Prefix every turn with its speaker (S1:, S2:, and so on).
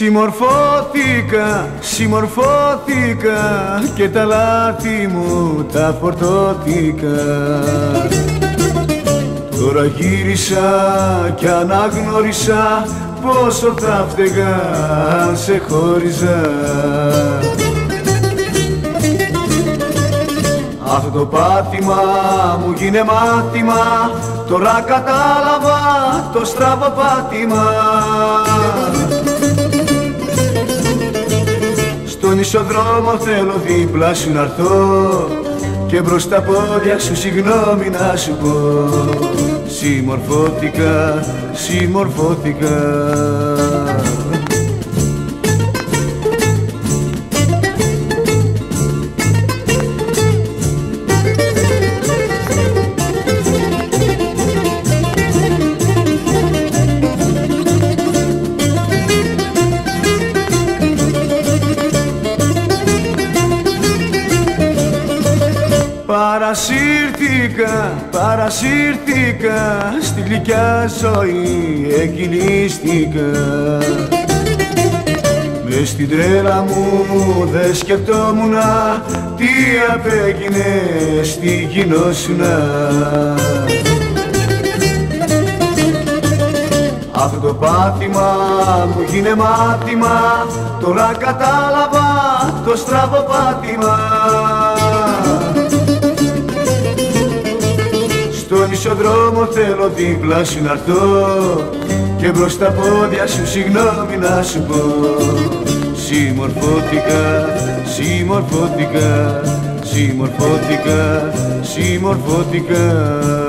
S1: Συμμορφώθηκα και τα λάθη μου τα φορτώθηκα. Τώρα γύρισα κι αναγνώρισα πόσο θα φταίγα αν σε χώριζα. Αυτό το πάθημα μου γίνε μάθημα, τώρα κατάλαβα το στραβό πάτημα. Στον ισοδρόμο θέλω δίπλα σου να έρθω και μπρος στα πόδια σου συγγνώμη να σου πω. Συμμορφώθηκα. Παρασύρθηκα, στη γλυκιά ζωή εκκινήστηκα. Μες στην τρέλα μου δεν σκεπτόμουνα τι απέγινε στη γινόσουνα. Αυτό το πάθημα μου γίνε μάθημα, τώρα κατάλαβα το στραβό πάτημα. Στον ισοδρόμο θέλω δίπλα σου να έρθω και μπρος στα πόδια σου συγγνώμη να σου πω. Συμμορφώθηκα.